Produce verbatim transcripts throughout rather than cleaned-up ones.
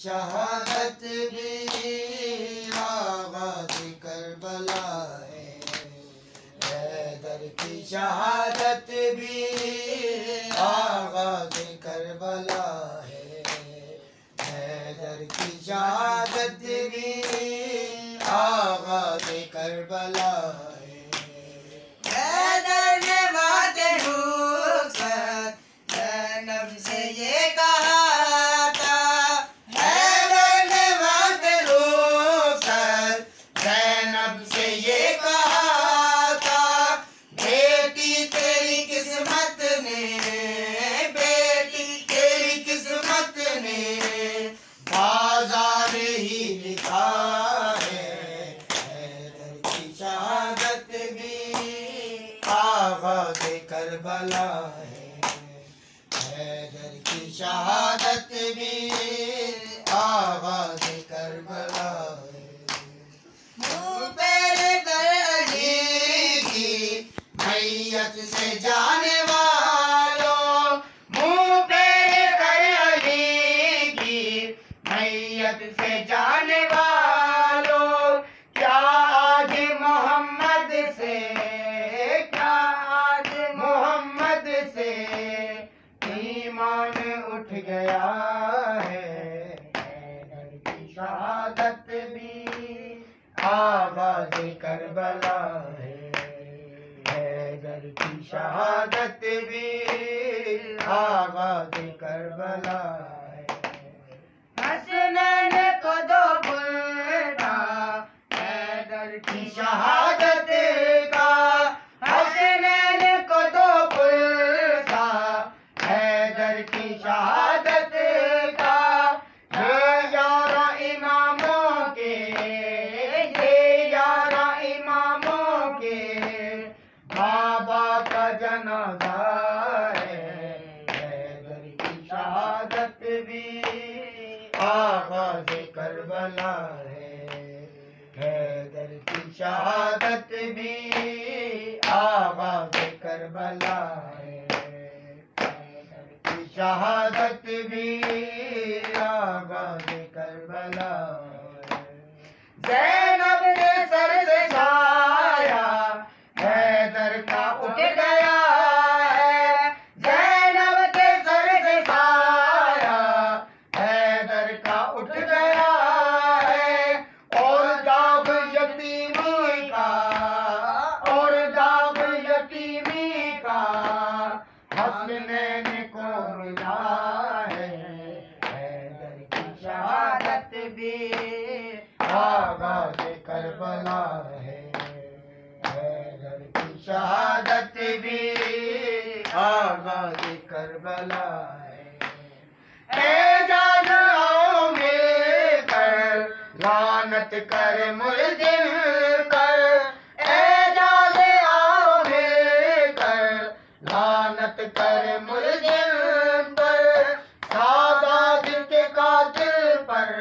شہادت بھی آغاز کربلا ہے، حیدر کی شہادت بھی آغاز کربلا ہے، حیدر کی شہادت بھی آغاز کربلا ہے۔ حیدر نے وعدے رخصت زینب سے یہ کہا تھا، حیدر نے وعدے رخصت زینب سے یہ کہا تھا، بیٹی تیری قسمت نے، بیٹی تیری قسمت نے بازار ہی لکھا ہے، حیدر کی شہادت بھی آغاز کربلا ہے، حیدر کی شہادت بھی آغاز کربلا ہے۔ منہ پیر کر علی کی میت سے جانے والوں، منہ پیر کر علی کی میت سے جانے والوں، کیا آج محمد سے، کیا آج محمد سے ایمان اٹھ گیا ہے، حیدر کی شہادت بھی آغاز کربلا ہے، حیدر کی شہادت بھی آغاز کربلا ہے۔ حسنین کو دو پل تھا حیدر کی شہادت کا، حسنین کو دو پل تھا حیدر کی شہادت کا، یہ یارہ اماموں کے، یہ یارہ اماموں کے بابا کا جنازہ ہے، حیدر کی شہادت بھی آغاز کربلا ہے، حیدر کی شہادت بھی آغاز کربلا ہے، حیدر کی شہادت بھی آغاز کربلا ہے۔ زینب نے سر سے سایہ حیدر کا اٹھ گیا ہے، زینب کے سر سے سایہ حیدر کا اٹھ گیا ہے، اور داغ یتیمی کا، اور داغ یتیمی کا حسنین کو ملا ہے، حیدر کی شہادت بھی آغاز کربلا ہے، حیدر کی شہادت بھی آغاز کربلا ہے۔ اعجاز آؤ مل کر لعنت کر ملزم پر، اعجاز آؤ مل کر لعنت کر ملزم پر، سادات کے قاتل پر،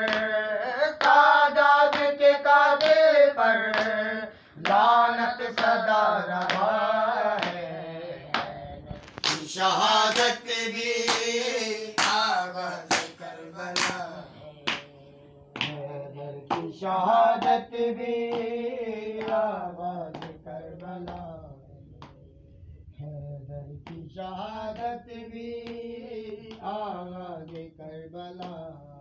سادات کے قاتل پر لعنت سدا رہا ہے، حیدر کی شہادت بھی آغاز کربلا ہے، حیدر کی شہادت بھی آغاز کربلا ہے، حیدر کی شہادت بھی آغاز کربلا